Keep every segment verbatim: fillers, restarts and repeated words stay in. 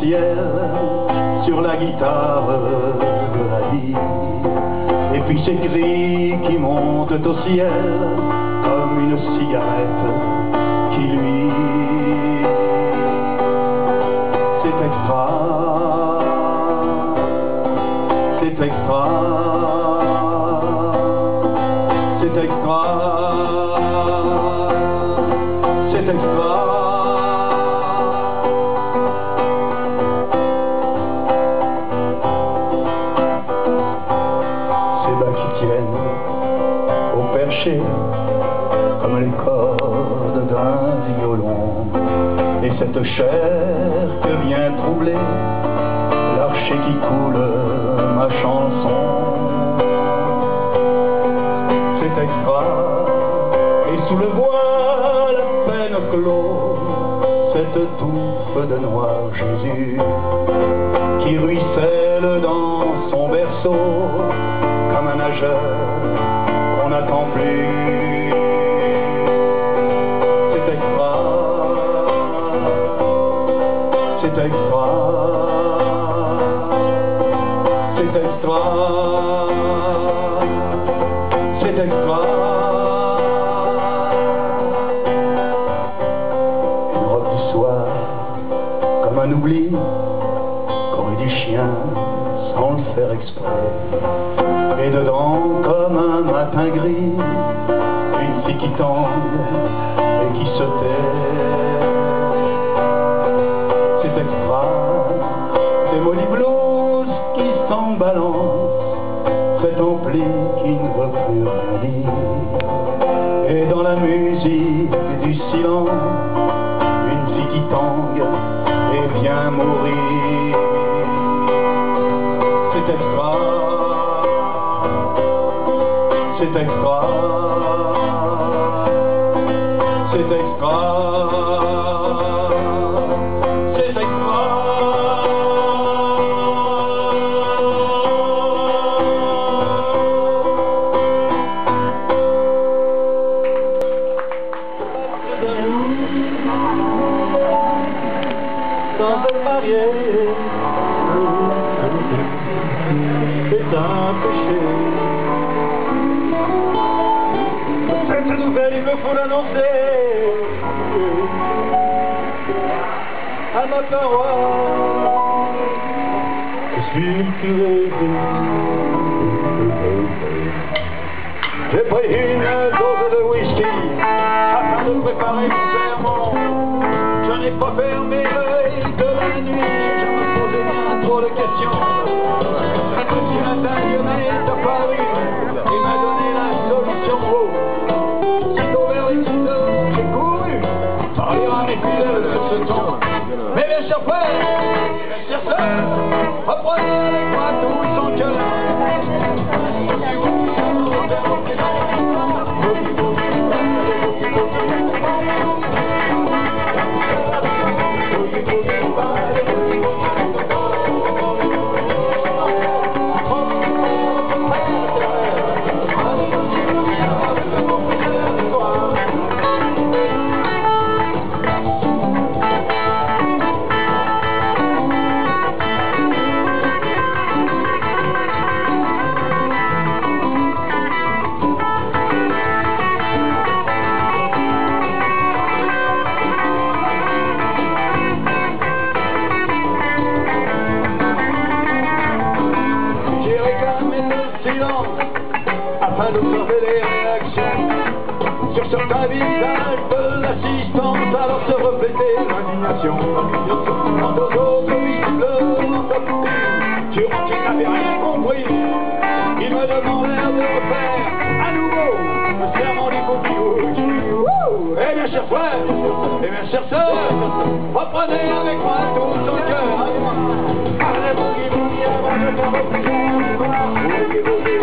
ciel sur la guitare de la vie. Et puis ces cris qui montent au ciel comme une cigarette qui luit. C'est extra, c'est extra, c'est extra, c'est extra. Au perché, comme les cordes d'un violon, et cette chair que vient troubler l'archer qui coule ma chanson. C'est extra, et sous le voile à peine clos, cette touffe de noir Jésus qui ruisselle dans son berceau comme un nageur on n'attend plus. C'est extra, c'est extra, c'est extra, c'est extra. Une robe du soir comme un oubli, corée du chien sans le faire exprès. Et dedans, comme un matin gris, une fille qui tangue et qui se tait. C'est extra, des molly blues qui s'en balancent, cet ampli qui ne veut plus rien dire. Et dans la musique du silence, une fille qui tangue et vient mourir. C'est extra, c'est extra, c'est extra, c'est extra. Sans se marier, c'est un péché. Cette nouvelle, il me faut l'annoncer à ma parole. Je suis le curé. J'ai pris une dose de whisky afin de préparer mon sermon. Je n'ai pas fermé l'œil de la nuit, je me posais bien trop de questions. Un petit matin, Dieu m'est apparu et m'a donné la solution. Sitôt vers les six heures, j'ai couru parler à mes fidèles sur ce ton. Mais bien chers frères, mes chers sœurs, reprenez avec moi tout son cœur. Afin d'observer les réactions sur certains visages de l'assistante, alors se reflétait l'indignation. Quant aux autres, visiblement sur qui n'avaient rien compris, ils me demandèrent de refaire à nouveau le serment du coquillot. Eh bien chers frères, eh bien chères sœurs, reprenez avec moi tout son cœur. Allez, boogie, boogie, avant de faire votre histoire. Boogie, boogie,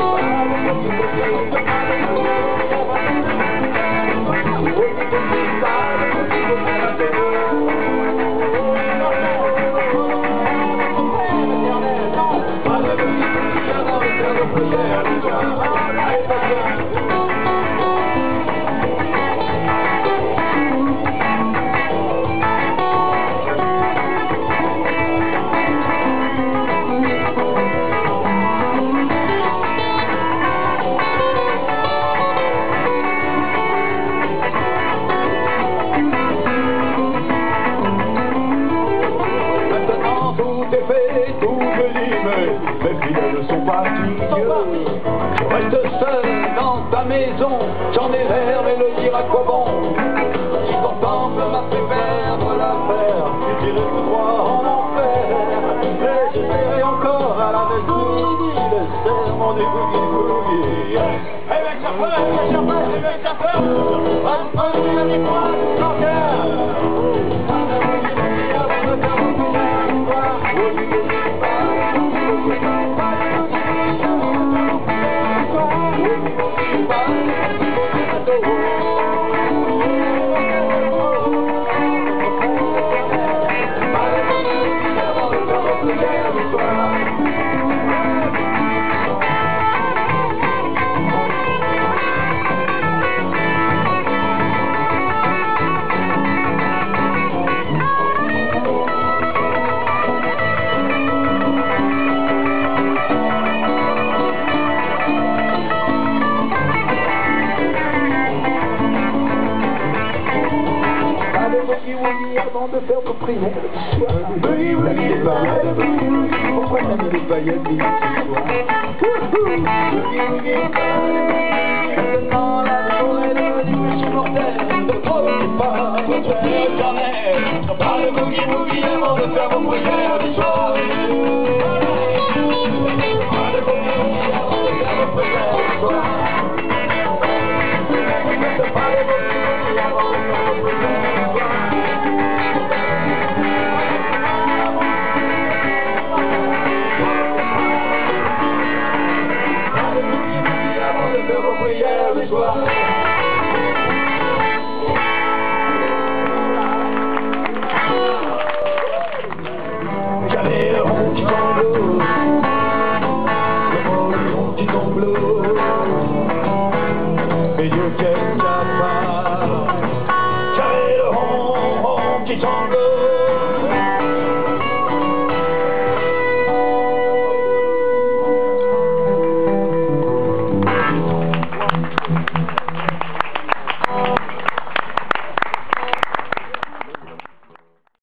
tout est fait, tout me dit, mais mes fidèles sont partis. Je reste seul dans ta maison, j'en ai l'air, mais le dire à quoi bon? Si ton temple m'a fait perdre l'affaire, tu tirais tout droit en enfer. Mais j'espérais encore à la maison, le serment des boogie-boogie. Eh ben, chauffeur, eh ben, chauffeur, eh ben, chauffeur, on dit la victoire, sans avant de faire vos prières le soir. Oui, oui, les paillettes, pourquoi t'as mis les paillettes ce soir? Oui, oui, dans la forêt de dimanche mortel, ne prenez pas votre éternel. Pas le boogie boogie avant de faire vos prières le soir. Pas le boogie boogie avant de faire vos prières le soir. Pas le boogie boogie avant de faire vos prières le soir. Le soir. J'avais le rond qui tombe.